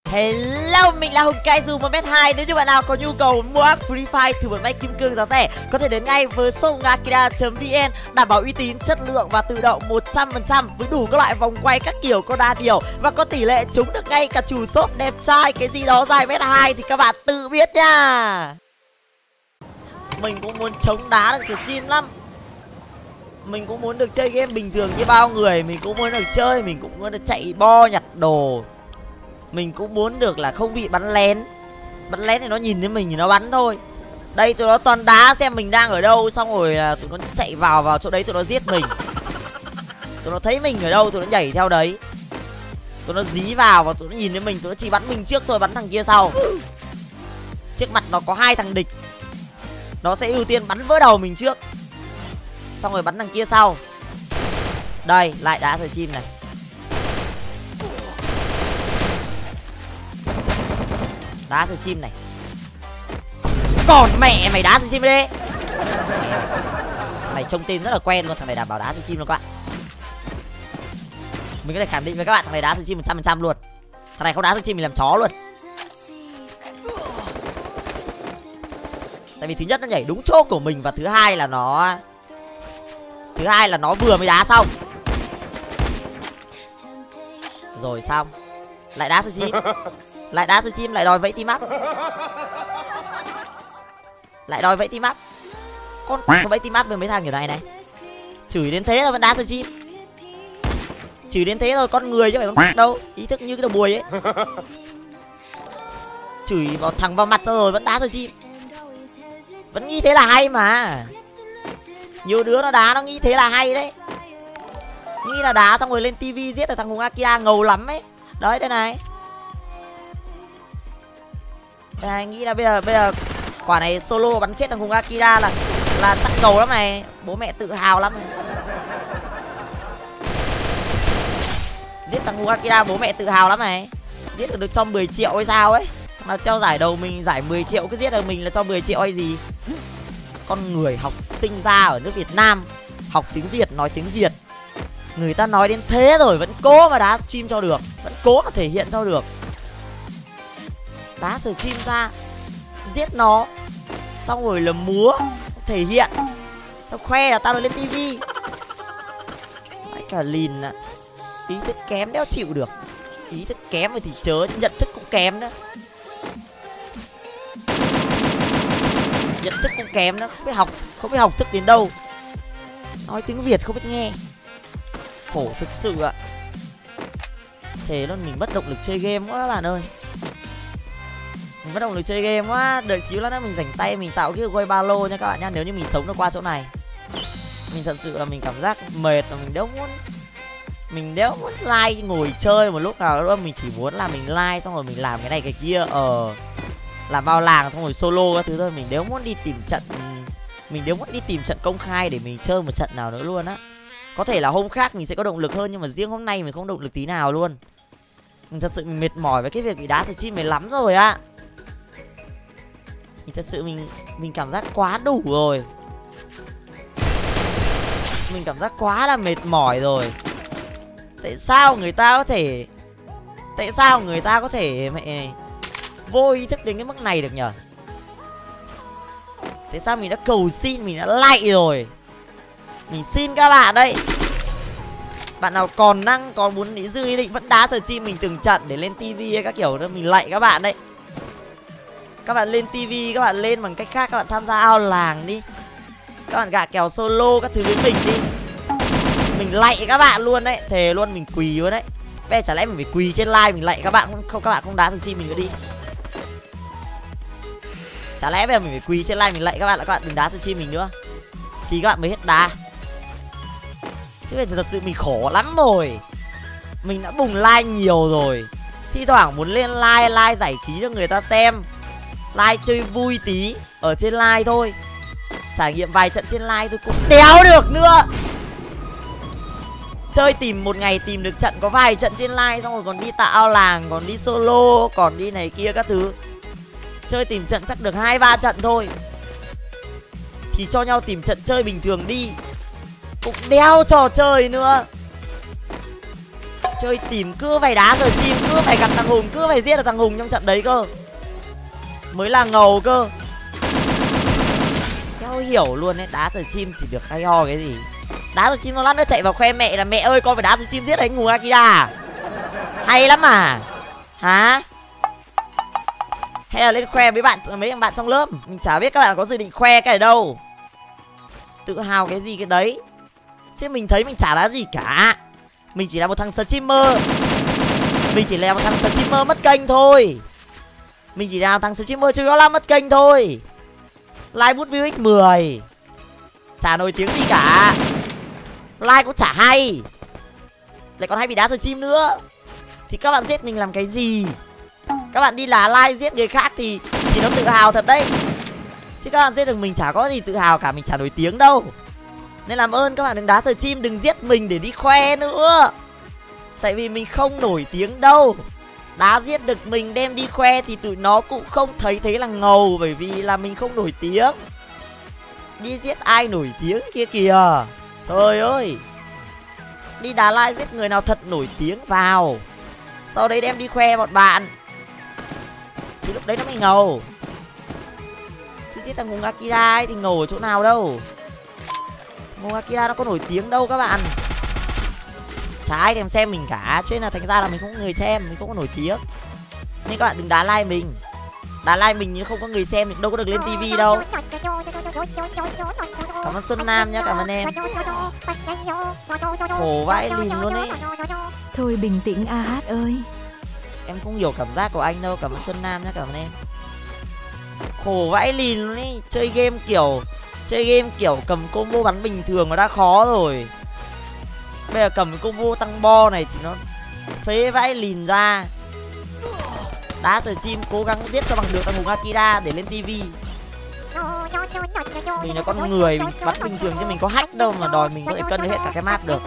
Hello, mình là Hùng Kai dù 1m2. Nếu như bạn nào có nhu cầu mua app Free Fire thử vận may kim cương giá rẻ, có thể đến ngay với shop akira.vn, đảm bảo uy tín, chất lượng và tự động 100% với đủ các loại vòng quay các kiểu có đa điều và có tỷ lệ trúng được ngay cả chủ shop đẹp trai. Cái gì đó dài 1m2 thì các bạn tự biết nha. Mình cũng muốn chống đá được stream lắm. Mình cũng muốn được chơi game bình thường như bao người. Mình cũng muốn được chơi, mình cũng muốn được chạy bo nhặt đồ. Mình cũng muốn được là không bị bắn lén. Bắn lén thì nó nhìn thấy mình thì nó bắn thôi. Đây tụi nó toàn đá xem mình đang ở đâu, xong rồi tụi nó chạy vào chỗ đấy tụi nó giết mình. Tụi nó thấy mình ở đâu tụi nó nhảy theo đấy. Tụi nó dí vào và tụi nó nhìn thấy mình, tụi nó chỉ bắn mình trước thôi, bắn thằng kia sau. Trước mặt nó có 2 thằng địch, nó sẽ ưu tiên bắn vỡ đầu mình trước, xong rồi bắn thằng kia sau. Đây, lại đá sờ chim này. Đá sờ chim này. Còn mẹ mày đá sờ chim đi. Mày trông tên rất là quen luôn, thằng này đảm bảo đá sờ chim luôn các bạn. Mình có thể khẳng định với các bạn thằng này đá sờ chim 100% luôn. Thằng này không đá sờ chim mình làm chó luôn. Tại vì thứ nhất nó nhảy đúng chỗ của mình, và thứ hai là nó vừa mới đá xong. Rồi xong. Lại đá sờ chim. Lại đá sờ chim, lại đòi vẫy team up. Lại đòi vẫy team up. Con vẫy team up với mấy thằng kiểu này này. Chửi đến thế rồi vẫn đá sờ chim. Chửi đến thế rồi, con người chứ phải con đâu. Ý thức như cái đầu bùi ấy. Chửi vào thẳng vào mặt rồi vẫn đá sờ chim. Vẫn nghĩ thế là hay mà. Nhiều đứa nó đá nó nghĩ thế là hay đấy. Nghĩ là đá xong rồi lên tivi giết được thằng Hùng Akira ngầu lắm ấy. Đấy, đây này. Đây, nghĩ là bây giờ quả này solo bắn chết thằng Hùng Akira là chắc ngầu lắm này. Bố mẹ tự hào lắm này. Giết thằng Hùng Akira bố mẹ tự hào lắm này. Giết được cho 10 triệu hay sao ấy. Mà cho giải đầu mình giải 10 triệu, cứ giết được mình là cho 10 triệu hay gì. Con người học sinh ra ở nước Việt Nam, học tiếng Việt, nói tiếng Việt. Người ta nói đến thế rồi vẫn cố mà đá stream cho được, vẫn cố mà thể hiện cho được. Đá stream ra, giết nó, xong rồi là múa, thể hiện, xong khoe là tao được lên tivi. Mãi cả lìn ạ. Ý thức kém đéo chịu được. Ý thức kém rồi thì chớ, nhận thức cũng kém nữa. Nhận thức cũng kém nữa, không biết học thức đến đâu. Nói tiếng Việt không biết nghe. Khổ thực sự ạ. Thế luôn, mình mất động lực chơi game quá các bạn ơi. Mình mất động lực chơi game quá. Đợi xíu nữa mình rảnh tay mình tạo cái quay ba lô nha các bạn nhá. Nếu như mình sống được qua chỗ này. Mình thật sự là mình cảm giác mệt và mình đéo muốn like ngồi chơi một lúc nào nữa. Mình chỉ muốn là mình like xong rồi mình làm cái này cái kia. Làm bao làng xong rồi solo các thứ thôi. Mình đéo muốn đi tìm trận. Mình đéo muốn đi tìm trận công khai để mình chơi một trận nào nữa luôn á. Có thể là hôm khác mình sẽ có động lực hơn, nhưng mà riêng hôm nay mình không động lực tí nào luôn. Mình thật sự mình mệt mỏi với cái việc bị đá stream này lắm rồi á. Mình thật sự mình cảm giác quá đủ rồi. Mình cảm giác quá là mệt mỏi rồi. Tại sao người ta có thể mẹ vô ý thức đến cái mức này được nhở? Tại sao mình đã cầu xin, mình đã lạy rồi. Mình xin các bạn đây. Bạn nào còn năng, còn muốn dư ý định vẫn đá stream mình từng trận để lên tivi hay các kiểu đó, mình lạy các bạn đấy. Các bạn lên tivi, các bạn lên bằng cách khác, các bạn tham gia ao làng đi. Các bạn gạ kèo solo các thứ với mình đi. Mình lạy các bạn luôn đấy, thề luôn, mình quỳ luôn đấy. Bây giờ chả lẽ mình phải quỳ trên live mình lạy các bạn không? Các bạn không đá stream mình cứ đi. Chả lẽ bây giờ mình phải quỳ trên live mình lạy các bạn là các bạn đừng đá stream mình nữa thì các bạn mới hết đá. Chứ bây giờ thật sự mình khổ lắm rồi. Mình đã bùng like nhiều rồi. Thi thoảng muốn lên like giải trí cho người ta xem, like chơi vui tí ở trên like thôi. Trải nghiệm vài trận trên like thôi cũng đéo được nữa. Chơi tìm một ngày tìm được trận có vài trận trên like, xong rồi còn đi tạo ao làng, còn đi solo, còn đi này kia các thứ. Chơi tìm trận chắc được 2-3 trận thôi. Thì cho nhau tìm trận chơi bình thường đi. Cũng đéo trò chơi nữa. Chơi tìm cứ phải đá rồi chim, cứ phải gặp thằng Hùng, cứ phải giết được thằng Hùng trong trận đấy cơ. Mới là ngầu cơ. Theo hiểu luôn ấy, đá rồi chim thì được hay ho cái gì. Đá rồi chim nó lát nữa chạy vào khoe mẹ là mẹ ơi con phải đá rồi chim giết anh Hùng Akira. Hay lắm à. Hả? Hay là lên khoe với mấy bạn trong lớp. Mình chả biết các bạn có dự định khoe cái này đâu. Tự hào cái gì cái đấy. Chứ mình thấy mình chả là gì cả. Mình chỉ là một thằng streamer. Mình chỉ là một thằng streamer mất kênh thôi. Mình chỉ là một thằng streamer chưa có lắm mất kênh thôi. Like bút view x10. Chả nổi tiếng gì cả. Like cũng chả hay. Lại còn hay bị đá stream nữa. Thì các bạn giết mình làm cái gì? Các bạn đi là like giết người khác thì nó tự hào thật đấy. Chứ các bạn giết được mình chả có gì tự hào cả. Mình chả nổi tiếng đâu. Nên làm ơn các bạn đừng đá stream, đừng giết mình để đi khoe nữa. Tại vì mình không nổi tiếng đâu. Đá giết được mình đem đi khoe thì tụi nó cũng không thấy thế là ngầu. Bởi vì là mình không nổi tiếng. Đi giết ai nổi tiếng kia kìa. Trời ơi. Đi đá like giết người nào thật nổi tiếng vào. Sau đấy đem đi khoe bọn bạn. Thì lúc đấy nó mới ngầu. Chứ giết thằng Hùng Akira ấy thì ngầu ở chỗ nào đâu. Hùng Akira nó có nổi tiếng đâu các bạn. Chả ai thèm xem mình cả. Cho nên là thành ra là mình không có người xem. Mình không có nổi tiếng. Nên các bạn đừng đá like mình. Đá like mình nhưng không có người xem thì đâu có được lên tivi đâu. Cảm ơn Xuân Nam nhá, cảm ơn em. Khổ vãi lìn luôn ấy. Thôi bình tĩnh AH ơi. Em không hiểu cảm giác của anh đâu. Cảm ơn Xuân Nam nhá, cảm ơn em. Khổ vãi lìn luôn ấy. Chơi game kiểu cầm combo bắn bình thường nó đã khó rồi. Bây giờ cầm combo tăng bo này thì nó phế vãi lìn ra. Đá sờ chim cố gắng giết cho bằng được thằng Hùng Akira để lên tivi. Mình là con người, mình bắn bình thường chứ mình có hack đâu mà đòi mình có thể cân hết cả cái map được.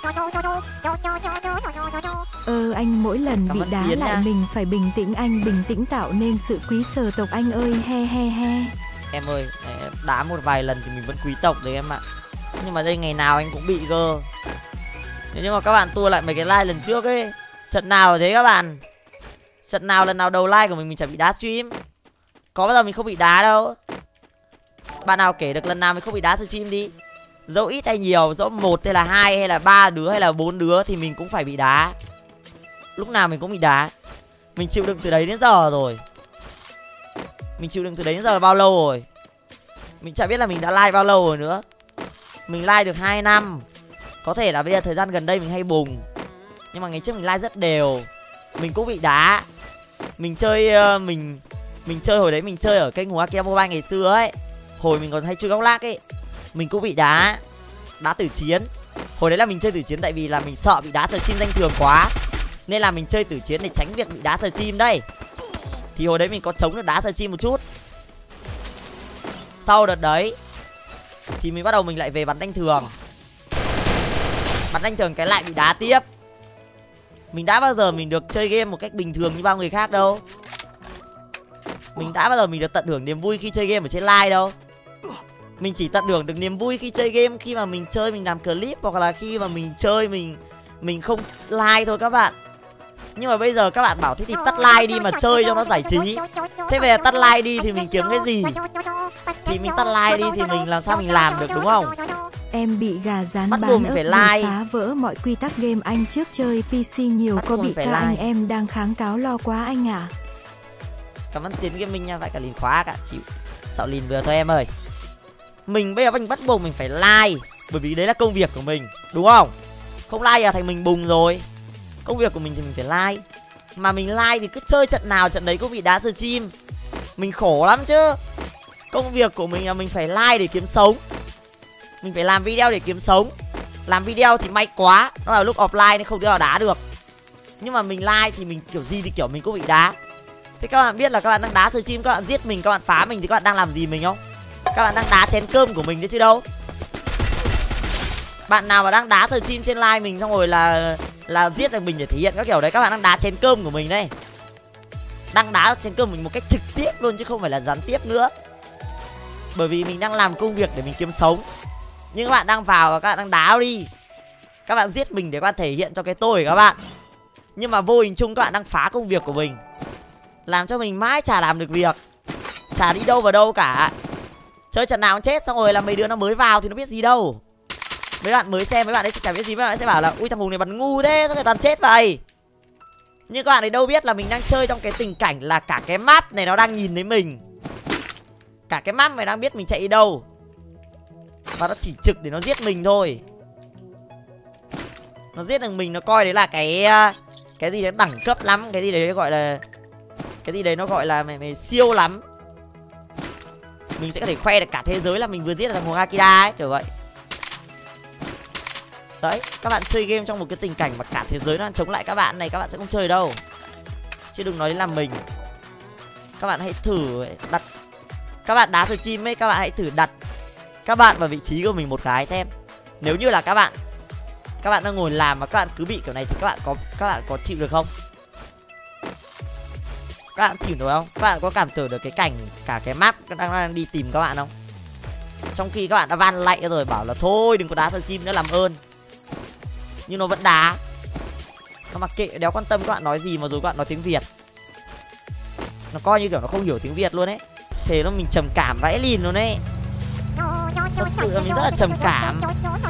Anh mỗi lần bị đá lại nha. Mình phải bình tĩnh, anh bình tĩnh tạo nên sự quý sở tộc anh ơi, he he he. Em ơi, đá một vài lần thì mình vẫn quý tộc đấy em ạ. Nhưng mà đây ngày nào anh cũng bị cơ. Nếu mà các bạn tua lại mấy cái like lần trước ấy, trận nào thế các bạn? Trận nào lần nào đầu like của mình chả bị đá stream. Có bao giờ mình không bị đá đâu. Bạn nào kể được lần nào mình không bị đá stream đi. Dẫu ít hay nhiều, dẫu 1 hay là 2 hay là 3 đứa hay là 4 đứa thì mình cũng phải bị đá. Lúc nào mình cũng bị đá. Mình chịu đựng từ đấy đến giờ rồi. Mình chịu đựng từ đấy đến giờ bao lâu rồi. Mình chả biết là mình đã like bao lâu rồi nữa. Mình like được 2 năm. Có thể là bây giờ thời gian gần đây mình hay bùng. Nhưng mà ngày trước mình like rất đều. Mình cũng bị đá. Mình chơi mình chơi hồi đấy mình chơi ở kênh Hùng Akira Mobile ngày xưa ấy. Hồi mình còn hay chơi góc lác ấy. Mình cũng bị đá. Đá tử chiến. Hồi đấy là mình chơi tử chiến tại vì là mình sợ bị đá stream danh thường quá. Nên là mình chơi tử chiến để tránh việc bị đá stream đây. Thì hồi đấy mình có chống được đá stream một chút. Sau đợt đấy thì mình bắt đầu mình lại về bắn thanh thường. Bắn thanh thường cái lại bị đá tiếp. Mình đã bao giờ mình được chơi game một cách bình thường như bao người khác đâu. Mình đã bao giờ mình được tận hưởng niềm vui khi chơi game ở trên live đâu. Mình chỉ tận hưởng được niềm vui khi chơi game khi mà mình chơi mình làm clip, hoặc là khi mà mình chơi mình không like thôi các bạn. Nhưng mà bây giờ các bạn bảo thế thì tắt like đi mà chơi cho nó giải trí. Thế về tắt like đi thì mình kiếm cái gì? Thì mình tắt like đi thì mình làm sao mình làm được đúng không? Em bị gà rán bắt bán buộc ớt phải để like. phá vỡ mọi quy tắc game. Anh trước chơi PC nhiều Bắt có bị phải ca like. anh em đang kháng cáo lo quá anh ạ. Cảm ơn Tiến Gaming nha, phải cả lìn khóa cả chịu. Sợ lìn vừa thôi em ơi. Mình bây giờ mình bắt buộc mình phải like. Bởi vì đấy là công việc của mình, đúng không? Không like là thành mình bùng rồi. Công việc của mình thì mình phải like. Mà mình like thì cứ chơi trận nào trận đấy cũng bị đá stream. Mình khổ lắm chứ. Công việc của mình là mình phải like để kiếm sống. Mình phải làm video để kiếm sống. Làm video thì may quá, nó là lúc offline nên không thể nào đá được. Nhưng mà mình like thì mình kiểu gì thì kiểu mình cũng bị đá. Thế các bạn biết là các bạn đang đá stream, các bạn giết mình, các bạn phá mình thì các bạn đang làm gì mình không? Các bạn đang đá chén cơm của mình đấy chứ đâu. Bạn nào mà đang đá stream trên live mình xong rồi là giết được mình để thể hiện các kiểu đấy, các bạn đang đá chén cơm của mình đây. Đang đá chén cơm mình một cách trực tiếp luôn chứ không phải là gián tiếp nữa. Bởi vì mình đang làm công việc để mình kiếm sống. Nhưng các bạn đang vào và các bạn đang đá đi. Các bạn giết mình để các bạn thể hiện cho cái tôi của các bạn. Nhưng mà vô hình chung các bạn đang phá công việc của mình, làm cho mình mãi chả làm được việc, chả đi đâu vào đâu cả. Chơi trận nào cũng chết, xong rồi là mấy đứa nó mới vào thì nó biết gì đâu. Mấy bạn mới xem, mấy bạn ấy chả biết gì, mấy bạn ấy sẽ bảo là ui thằng Hùng này bắn ngu thế, sao người toàn chết vậy. Nhưng các bạn ấy đâu biết là mình đang chơi trong cái tình cảnh là cả cái map này nó đang nhìn thấy mình, cả cái map này đang biết mình chạy đi đâu, và nó chỉ trực để nó giết mình thôi. Nó giết được mình, nó coi đấy là cái gì đấy đẳng cấp lắm, cái gì đấy gọi là cái gì đấy nó gọi là mày siêu lắm. Mình sẽ có thể khoe được cả thế giới là mình vừa giết được thằng Hùng Akira ấy, kiểu vậy. Đấy, các bạn chơi game trong một cái tình cảnh mà cả thế giới nó đang chống lại các bạn này, các bạn sẽ không chơi đâu. Chứ đừng nói đến làm mình. Các bạn hãy thử đặt, các bạn đá stream ấy, các bạn hãy thử đặt các bạn vào vị trí của mình một cái xem. Nếu như là các bạn đang ngồi làm mà các bạn cứ bị kiểu này thì các bạn có chịu được không? Các bạn chịu được không? Các bạn có cảm tưởng được cái cảnh cả cái map đang đi tìm các bạn không? Trong khi các bạn đã van lạy rồi, bảo là thôi đừng có đá stream nữa làm ơn, nhưng nó vẫn đá. Nó mặc kệ, đéo quan tâm các bạn nói gì, mà rồi các bạn nói tiếng Việt. Nó coi như kiểu nó không hiểu tiếng Việt luôn ấy. Thế nó mình trầm cảm vãi lìn luôn ấy. Thật sự là mình rất là trầm cảm.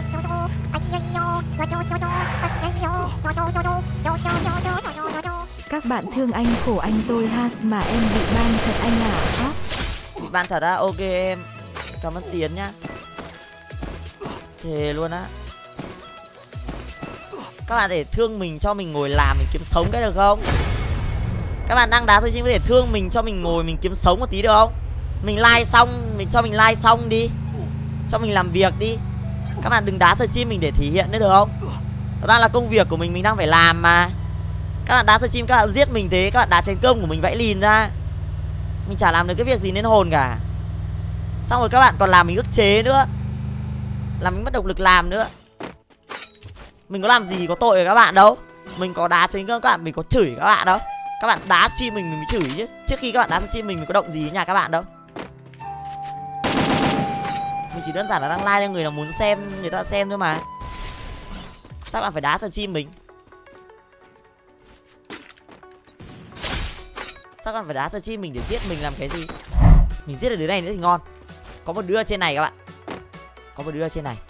Các bạn thương anh, khổ anh tôi has mà em bị ban thật anh ạ. Bị ban thật á? Ok em, cảm ơn Tiến nhá. Thề luôn á. Các bạn để thương mình, cho mình ngồi làm, mình kiếm sống cái được không? Các bạn đang đá stream có thể thương mình, cho mình ngồi mình kiếm sống một tí được không? Mình like xong, cho mình like xong đi, cho mình làm việc đi. Các bạn đừng đá stream mình để thể hiện nữa được không? Đó đang là công việc của mình đang phải làm mà. Các bạn đá stream các bạn giết mình thế, các bạn đá chén cơm của mình vẫy lìn ra. Mình chả làm được cái việc gì nên hồn cả. Xong rồi các bạn còn làm mình ức chế nữa, làm mình mất động lực làm nữa. Mình có làm gì có tội với các bạn đâu. Mình có đá chén cơm các bạn, mình có chửi các bạn đâu. Các bạn đá stream mình mới chửi chứ. Trước khi các bạn đá stream mình có động gì với nhà các bạn đâu. Mình chỉ đơn giản là đăng like cho người nào muốn xem, người ta xem thôi mà. Sao bạn phải đá stream mình? Sao bạn phải đá stream mình để giết mình làm cái gì? Mình giết được đứa này nữa thì ngon. Có một đứa ở trên này các bạn. Có một đứa ở trên này.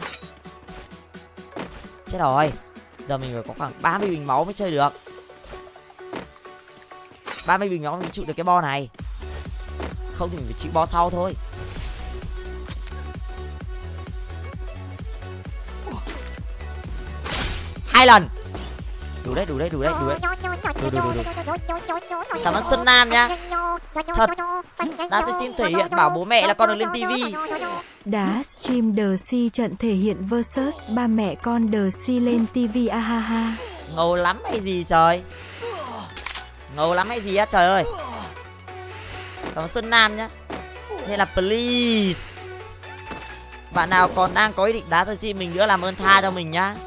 Chết rồi. Giờ mình phải có khoảng 30 bình máu mới chơi được. 30 bình máu mới chịu được cái bo này. Không thì mình phải chịu bo sau thôi. Hai lần. Đủ đấy. Đủ. Cảm ơn Xuân Nam nhá. Thật. Đá stream thể hiện bảo bố mẹ là con được lên tivi. Đá stream The Si trận thể hiện versus ba mẹ con The Si lên tivi ahaha. Ngầu lắm hay gì trời. Ngầu lắm hay gì á trời ơi. Cảm ơn Xuân Nam nhá. Nên là please, bạn nào còn đang có ý định đá stream mình nữa làm ơn tha cho mình nhá.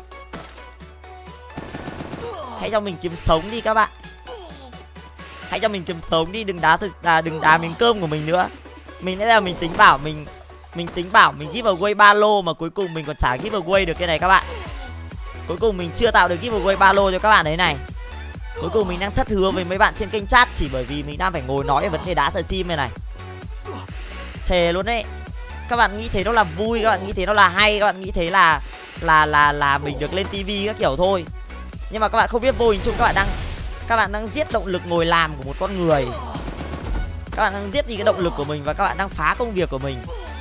Hãy cho mình kiếm sống đi các bạn. Hãy cho mình kiếm sống đi, đừng đá miếng cơm của mình nữa. Mình nãy giờ mình tính bảo mình giveaway ba lô mà cuối cùng mình còn chả giveaway được cái này các bạn. Cuối cùng mình chưa tạo được giveaway ba lô cho các bạn đấy này. Cuối cùng mình đang thất hứa với mấy bạn trên kênh chat chỉ bởi vì mình đang phải ngồi nói về vấn đề đá stream này. Thề luôn đấy. Các bạn nghĩ thế nó là vui, các bạn nghĩ thế nó là hay, các bạn nghĩ thế là mình được lên tivi các kiểu thôi. Nhưng mà các bạn không biết vô hình chung các bạn đang giết động lực ngồi làm của một con người. Các bạn đang giết đi cái động lực của mình và các bạn đang phá công việc của mình.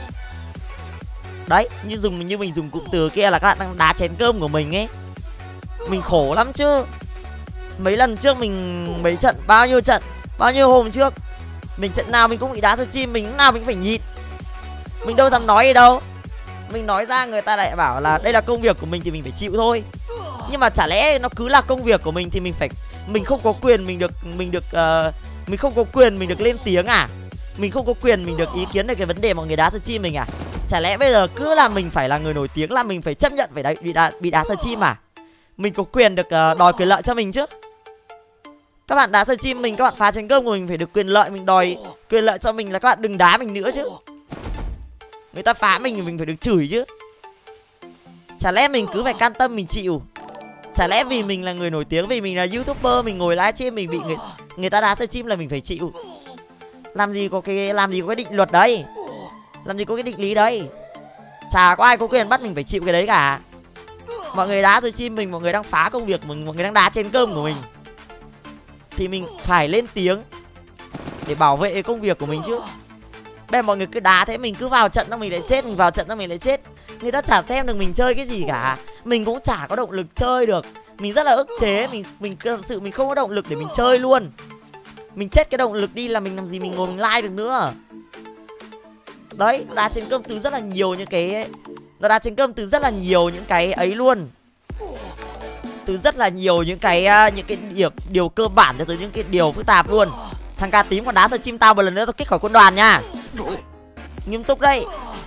Đấy, như mình dùng cụm từ kia là các bạn đang đá chén cơm của mình ấy. Mình khổ lắm chứ. Mấy lần trước mình mấy trận, bao nhiêu hôm trước, mình trận nào mình cũng bị đá stream, mình lúc nào mình cũng phải nhịn. Mình đâu dám nói gì đâu. Mình nói ra người ta lại bảo là đây là công việc của mình thì mình phải chịu thôi. Nhưng mà chả lẽ nó cứ là công việc của mình thì mình không có quyền mình không có quyền mình được lên tiếng à? Mình không có quyền mình được ý kiến về cái vấn đề mọi người đá stream mình à? Chả lẽ bây giờ cứ là mình phải là người nổi tiếng là mình phải chấp nhận phải bị đá stream à? Mình có quyền được đòi quyền lợi cho mình chứ. Các bạn đá stream mình, các bạn phá chén cơm của mình phải được quyền lợi, mình đòi quyền lợi cho mình là các bạn đừng đá mình nữa chứ. Người ta phá mình thì mình phải được chửi chứ. Chả lẽ mình cứ phải can tâm mình chịu. Chả lẽ vì mình là người nổi tiếng, vì mình là YouTuber, mình ngồi livestream mình bị người ta đá stream là mình phải chịu? Làm gì có cái định luật đấy, làm gì có cái định lý đấy. Chả có ai có quyền bắt mình phải chịu cái đấy cả. Mọi người đá stream mình, mọi người đang phá công việc mình, mọi người đang đá trên cơm của mình, thì mình phải lên tiếng để bảo vệ công việc của mình chứ. Bây giờ mọi người cứ đá thế, mình cứ vào trận xong mình lại chết, mình vào trận xong mình lại chết. Người ta chả xem được mình chơi cái gì cả. Mình cũng chả có động lực chơi được. Mình rất là ức chế, mình thật sự mình không có động lực để mình chơi luôn. Mình chết cái động lực đi là mình làm gì mình ngồi mình like được nữa. Đấy, đá trên cơm từ rất là nhiều những cái, nó đá trên cơm từ rất là nhiều những cái ấy luôn. Từ rất là nhiều những cái điều cơ bản cho tới những cái điều phức tạp luôn. Thằng cà tím còn đá stream tao một lần nữa tao kích khỏi quân đoàn nha. Nghiêm túc đây.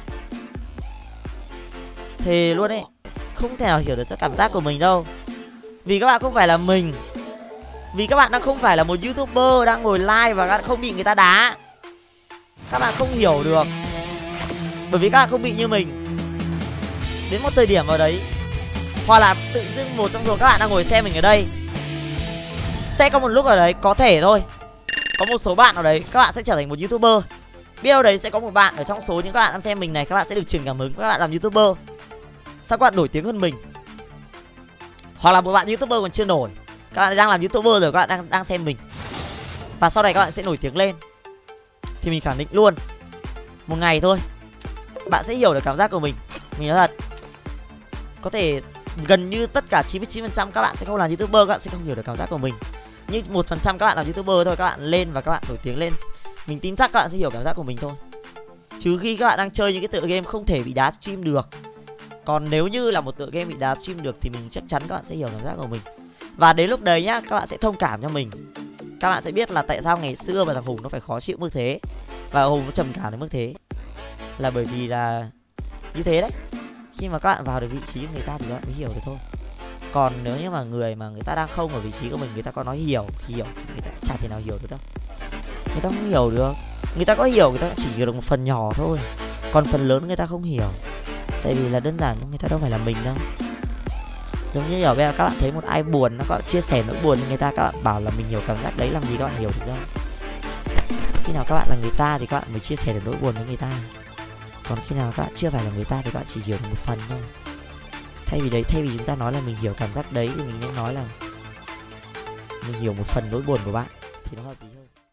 Thề luôn ấy, không thể nào hiểu được cho cảm giác của mình đâu. Vì các bạn không phải là mình. Vì các bạn đang không phải là một YouTuber đang ngồi live và các bạn không bị người ta đá. Các bạn không hiểu được. Bởi vì các bạn không bị như mình. Đến một thời điểm vào đấy, hoặc là tự dưng một trong số các bạn đang ngồi xem mình ở đây, sẽ có một lúc ở đấy, có thể thôi, có một số bạn ở đấy các bạn sẽ trở thành một YouTuber. Biết đâu đấy sẽ có một bạn ở trong số những các bạn đang xem mình này, các bạn sẽ được truyền cảm hứng, các bạn làm YouTuber, sao các bạn nổi tiếng hơn mình. Hoặc là một bạn YouTuber còn chưa nổi, các bạn đang làm YouTuber rồi, các bạn đang xem mình, và sau này các bạn sẽ nổi tiếng lên. Thì mình khẳng định luôn, một ngày thôi bạn sẽ hiểu được cảm giác của mình. Mình nói thật, có thể gần như tất cả 99% các bạn sẽ không làm YouTuber, các bạn sẽ không hiểu được cảm giác của mình. Nhưng 1% các bạn làm YouTuber thôi, các bạn lên và các bạn nổi tiếng lên, mình tin chắc các bạn sẽ hiểu cảm giác của mình thôi. Trừ khi các bạn đang chơi những cái tựa game không thể bị đá stream được. Còn nếu như là một tựa game bị đá stream được thì mình chắc chắn các bạn sẽ hiểu cảm giác của mình. Và đến lúc đấy nhá, các bạn sẽ thông cảm cho mình. Các bạn sẽ biết là tại sao ngày xưa mà thằng Hùng nó phải khó chịu mức thế, và Hùng nó trầm cảm đến mức thế, là bởi vì là như thế đấy. Khi mà các bạn vào được vị trí của người ta thì các bạn mới hiểu được thôi. Còn nếu như mà người ta đang không ở vị trí của mình, người ta có nói hiểu, người ta chả thể nào hiểu được đâu. Người ta không hiểu được. Người ta có hiểu, người ta chỉ hiểu được một phần nhỏ thôi. Còn phần lớn người ta không hiểu. Tại vì là đơn giản người ta đâu phải là mình đâu. Giống như ở bây giờ các bạn thấy một ai buồn, nó có chia sẻ nỗi buồn với người ta, các bạn bảo là mình hiểu cảm giác đấy, làm gì các bạn hiểu được đâu. Khi nào các bạn là người ta thì các bạn mới chia sẻ được nỗi buồn với người ta. Còn khi nào các bạn chưa phải là người ta thì các bạn chỉ hiểu được một phần thôi. Thay vì chúng ta nói là mình hiểu cảm giác đấy thì mình nên nói là mình hiểu một phần nỗi buồn của bạn thì nó hợp lý hơn.